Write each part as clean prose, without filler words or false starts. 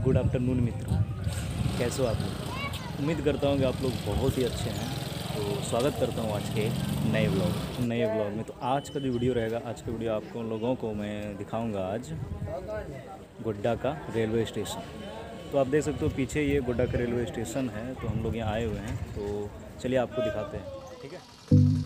Good afternoon मित्रों, कैसे हो आप लोग। उम्मीद करता हूँ कि आप लोग बहुत ही अच्छे हैं। तो स्वागत करता हूँ आज के नए व्लॉग में। तो आज का जो वीडियो रहेगा, आज का वीडियो आपको लोगों को मैं दिखाऊंगा आज गोड्डा का रेलवे स्टेशन। तो आप देख सकते हो पीछे ये गोड्डा का रेलवे स्टेशन है। तो हम लोग यहाँ आए हुए हैं, तो चलिए आपको दिखाते हैं, ठीक है।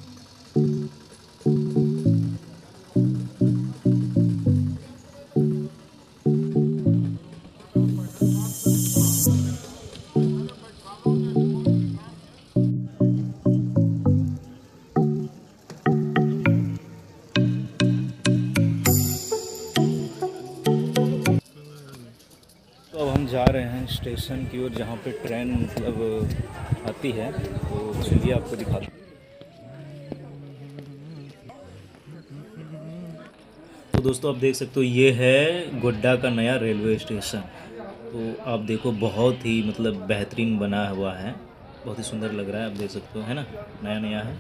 तो अब हम जा रहे हैं स्टेशन की ओर, जहाँ पे ट्रेन मतलब आती है। तो चलिए आपको दिखाते हैं। तो दोस्तों आप देख सकते हो ये है गोड्डा का नया रेलवे स्टेशन। तो आप देखो बहुत ही मतलब बेहतरीन बना हुआ है, बहुत ही सुंदर लग रहा है। आप देख सकते हो, है ना, नया नया है।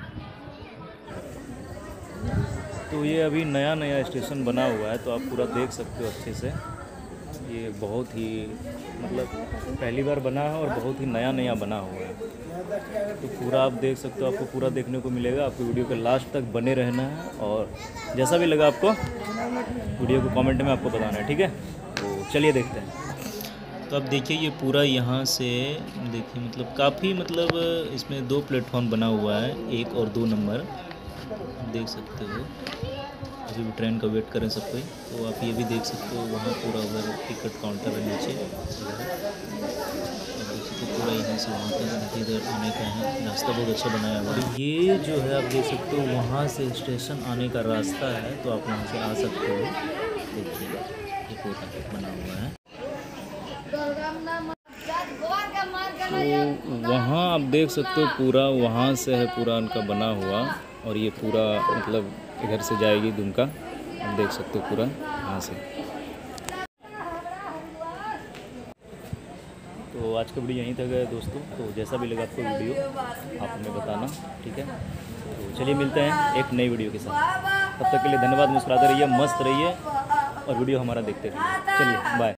तो ये अभी नया नया स्टेशन बना हुआ है, तो आप पूरा देख सकते हो अच्छे से। ये बहुत ही मतलब पहली बार बना है और बहुत ही नया नया बना हुआ है। तो पूरा आप देख सकते हो, आपको पूरा देखने को मिलेगा। आपको वीडियो के लास्ट तक बने रहना है, और जैसा भी लगा आपको वीडियो को कमेंट में आपको बताना है, ठीक है। तो चलिए देखते हैं। तो अब देखिए ये पूरा यहाँ से देखिए मतलब काफ़ी मतलब इसमें 2 प्लेटफॉर्म बना हुआ है, 1 और 2 नंबर। आप देख सकते हो अभी भी ट्रेन का वेट करें सब कोई। तो आप ये भी देख सकते हो, वहाँ पूरा उधर टिकट काउंटर है नीचे। आप देख सकते हो पूरा यहाँ से वहाँ तक इधर आने का है रास्ता, बहुत अच्छा बनाया हुआ है। ये जो है आप देख सकते हो वहाँ से स्टेशन आने का रास्ता है, तो आप वहाँ से आ सकते हो। देखिए ये पूरा बना हुआ है। तो वहाँ आप देख सकते हो पूरा वहाँ से है पूरा उनका बना हुआ, और ये पूरा मतलब इधर से जाएगी दुमका। आप देख सकते हो पूरा यहाँ से। तो आज का वीडियो यहीं तक है दोस्तों। तो जैसा भी लगा आपको वीडियो आप हमें बताना, ठीक है। तो चलिए मिलते हैं एक नई वीडियो के साथ। तब तक के लिए धन्यवाद। मुस्कुराते रहिए, मस्त रहिए और वीडियो हमारा देखते रहिए। चलिए बाय।